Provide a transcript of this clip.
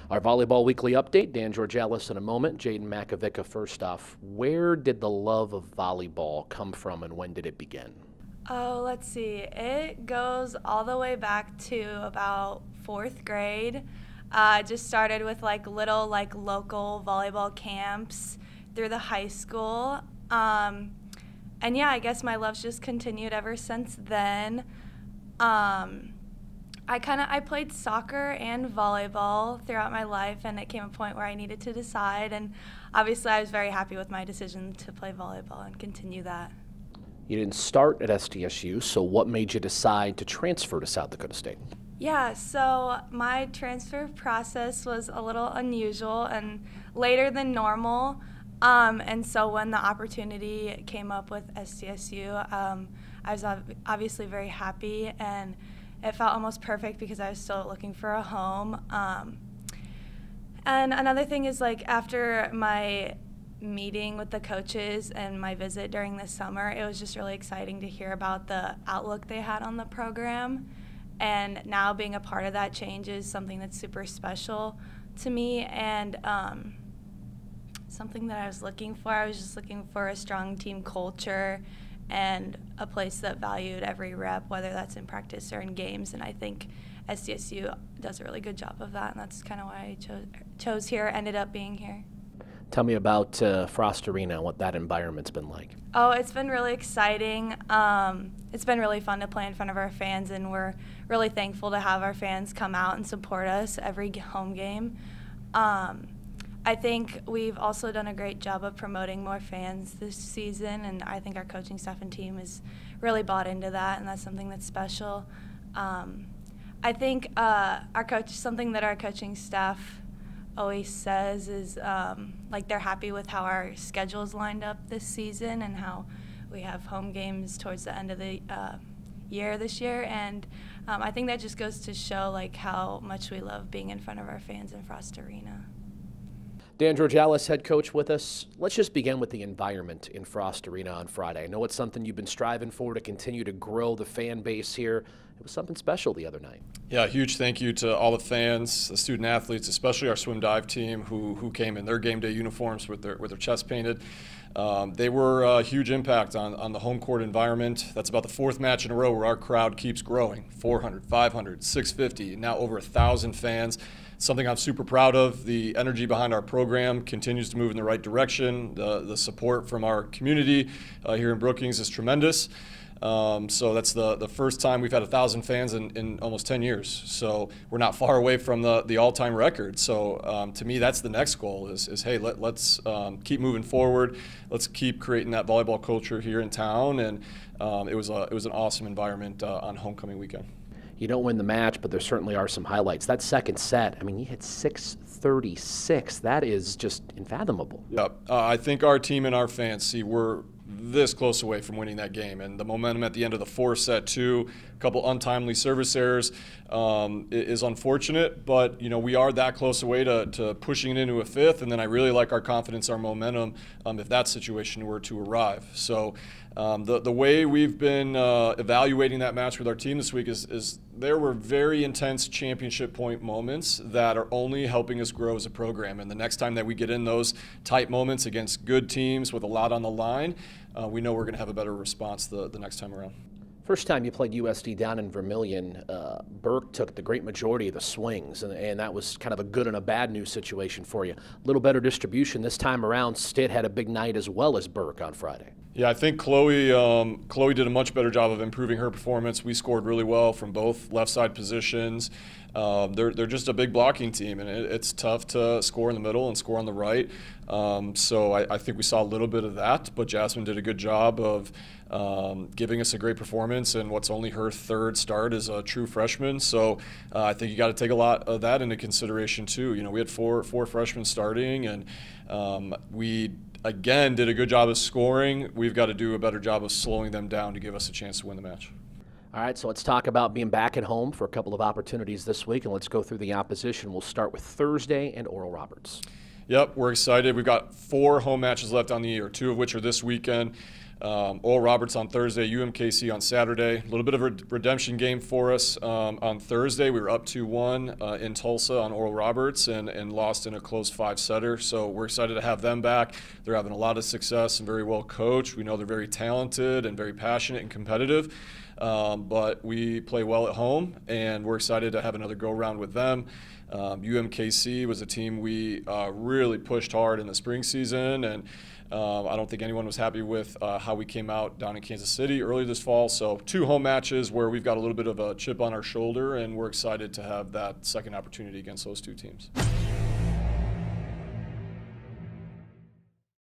Our Volleyball Weekly Update, Dan Georgalas in a moment. Jadyn Makovicka first off. Where did the love of volleyball come from and when did it begin? Oh, let's see. It goes all the way back to about fourth grade. It just started with little local volleyball camps through the high school. And yeah, I guess my love's just continued ever since then. I played soccer and volleyball throughout my life, and it came a point where I needed to decide, and obviously I was very happy with my decision to play volleyball and continue that. You didn't start at SDSU, so what made you decide to transfer to South Dakota State? Yeah, so my transfer process was a little unusual and later than normal, and so when the opportunity came up with SDSU, I was obviously very happy, and it felt almost perfect because I was still looking for a home. And another thing is after my meeting with the coaches and my visit during the summer, it was just really exciting to hear about the outlook they had on the program. And now being a part of that change is something that's super special to me and something that I was looking for. I was just looking for a strong team culture and a place that valued every rep, whether that's in practice or in games. And I think SDSU does a really good job of that, and that's kind of why I chose here, ended up being here. Tell me about Frost Arena, what that environment's been like. Oh, it's been really exciting. It's been really fun to play in front of our fans, and we're really thankful to have our fans come out and support us every home game. I think we've also done a great job of promoting more fans this season, and I think our coaching staff and team has really bought into that, and that's something that's special. I think something that our coaching staff always says is they're happy with how our schedule's lined up this season and how we have home games towards the end of the year this year, and I think that just goes to show how much we love being in front of our fans in Frost Arena. Dan Georgalas, head coach with us. Let's just begin with the environment in Frost Arena on Friday. I know it's something you've been striving for to continue to grow the fan base here. It was something special the other night. Yeah, huge thank you to all the fans, the student athletes, especially our swim dive team who came in their game day uniforms with their chests painted. They were a huge impact on the home court environment. That's about the fourth match in a row where our crowd keeps growing. 400, 500, 650, now over 1,000 fans. Something I'm super proud of. The energy behind our program continues to move in the right direction. The support from our community here in Brookings is tremendous. So that's the first time we've had 1,000 fans in almost 10 years. So we're not far away from the all-time record. So to me, that's the next goal is hey, let's keep moving forward. Let's keep creating that volleyball culture here in town. And it was an awesome environment on homecoming weekend. You don't win the match, but there certainly are some highlights. That second set, I mean, you hit 636. That is just unfathomable. Yep. I think our team and our fans see we're this close away from winning that game, and the momentum at the end of the fourth set too, a couple untimely service errors, is unfortunate, but we are that close away to pushing it into a fifth, and then I really like our confidence, our momentum, if that situation were to arrive. So the way we've been evaluating that match with our team this week is there were very intense championship point moments that are only helping us grow as a program, and the next time that we get in those tight moments against good teams with a lot on the line, we know we're going to have a better response the next time around. First time you played USD down in Vermillion, Burke took the great majority of the swings, and that was kind of a good and a bad news situation for you. A little better distribution this time around. Stitt had a big night as well as Burke on Friday. Yeah, I think Chloe did a much better job of improving her performance. We scored really well from both left side positions. They're just a big blocking team, and it's tough to score in the middle and score on the right. So I think we saw a little bit of that, but Jasmine did a good job of giving us a great performance, and what's only her third start as a true freshman. So I think you got to take a lot of that into consideration too. We had four freshmen starting, and we again did a good job of scoring. We've got to do a better job of slowing them down to give us a chance to win the match. All right, so let's talk about being back at home for a couple of opportunities this week, and let's go through the opposition. We'll start with Thursday and Oral Roberts. Yep, we're excited. We've got 4 home matches left on the year, 2 of which are this weekend. Oral Roberts on Thursday, UMKC on Saturday. A little bit of a redemption game for us. On Thursday, we were up 2-1 in Tulsa on Oral Roberts and lost in a close 5-setter. So we're excited to have them back. They're having a lot of success and very well coached. We know they're very talented and very passionate and competitive. But we play well at home, and we're excited to have another go-round with them. UMKC was a team we really pushed hard in the spring season, and I don't think anyone was happy with how we came out down in Kansas City early this fall. So 2 home matches where we've got a little bit of a chip on our shoulder, and we're excited to have that second opportunity against those 2 teams.